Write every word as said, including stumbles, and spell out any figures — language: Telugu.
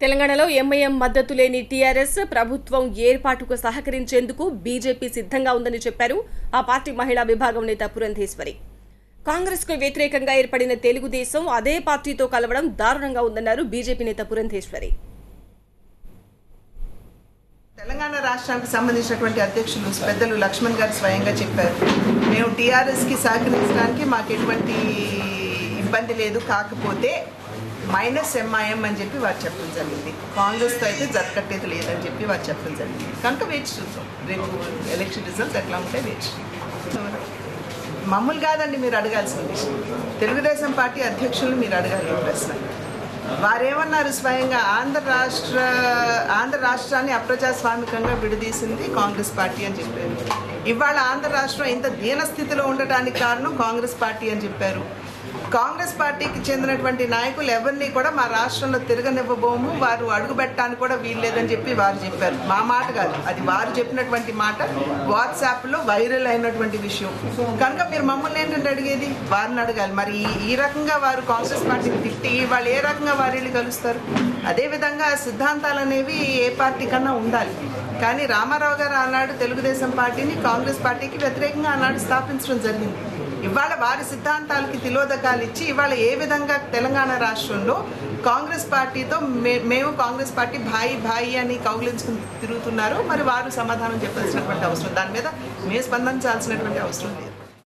తెలంగాణలో ఎంఐఎం మద్దతు లేని టీఆర్ఎస్ ప్రభుత్వం ఏర్పాటుకు సహకరించేందుకు బీజేపీ సిద్ధంగా ఉందని చెప్పారు ఆ పార్టీ మహిళా విభాగం నేత పురంధేశ్వరి. కాంగ్రెస్ కు వ్యతిరేకంగా ఏర్పడిన తెలుగుదేశం అదే పార్టీతో కలవడం దారుణంగా ఉందన్నారు బీజేపీ నేత పురంధేశ్వరి. తెలంగాణ రాష్ట్రానికి సంబంధించినటువంటి అధ్యక్షులు పెద్దలు లక్ష్మణ్ గారు స్వయంగా చెప్పారు, మేము టీఆర్ఎస్ కి సహకరించడానికి మాకు ఎటువంటి ఇబ్బంది లేదు, కాకపోతే మైనస్ ఎంఐఎం అని చెప్పి వారు చెప్పడం జరిగింది. కాంగ్రెస్తో అయితే జతకట్టేది లేదని చెప్పి వారు చెప్పడం జరిగింది. కనుక వేచి చూద్దాం, రేపు ఎలక్షన్ రిజల్ట్స్ ఎట్లా ఉంటాయి వేచి. మమ్మల్ని కాదండి మీరు అడగాల్సింది, తెలుగుదేశం పార్టీ అధ్యక్షులు మీరు అడగాలి ప్రశ్న. వారేమన్నారు స్వయంగా, ఆంధ్ర రాష్ట్ర ఆంధ్ర రాష్ట్రాన్ని అప్రజాస్వామికంగా విడదీసింది కాంగ్రెస్ పార్టీ అని చెప్పారు. ఇవాళ ఆంధ్ర రాష్ట్రం ఇంత దీనస్థితిలో ఉండటానికి కారణం కాంగ్రెస్ పార్టీ అని చెప్పారు. కాంగ్రెస్ పార్టీకి చెందినటువంటి నాయకులు ఎవరిని కూడా మా రాష్ట్రంలో తిరగనివ్వబోము, వారు అడుగుపెట్టడానికి కూడా వీల్లేదని చెప్పి వారు చెప్పారు. మా మాట కాదు, అది వారు చెప్పినటువంటి మాట, వాట్సాప్లో వైరల్ అయినటువంటి విషయం. కనుక మీరు మమ్మల్ని ఏంటంటే అడిగేది, వారిని అడగాలి. మరి ఈ రకంగా వారు కాంగ్రెస్ పార్టీని తిట్టి వాళ్ళు ఏ రకంగా వారు వెళ్ళి కలుస్తారు? అదేవిధంగా సిద్ధాంతాలు అనేవి ఏ పార్టీ కన్నా ఉండాలి. కానీ రామారావు గారు ఆనాడు తెలుగుదేశం పార్టీని కాంగ్రెస్ పార్టీకి వ్యతిరేకంగా ఆనాడు స్థాపించడం జరిగింది. ఇవాళ వారి సిద్ధాంతాలకి తిలోదకాలు ఇచ్చి ఇవాళ ఏ విధంగా తెలంగాణ రాష్ట్రంలో కాంగ్రెస్ పార్టీతో మే మేము కాంగ్రెస్ పార్టీ భాయి భాయి అని కౌగిలించుకుని తిరుగుతున్నారు. మరి వారు సమాధానం చెప్పాల్సినటువంటి అవసరం, దాని మీద మేము స్పందించాల్సినటువంటి అవసరం లేదు.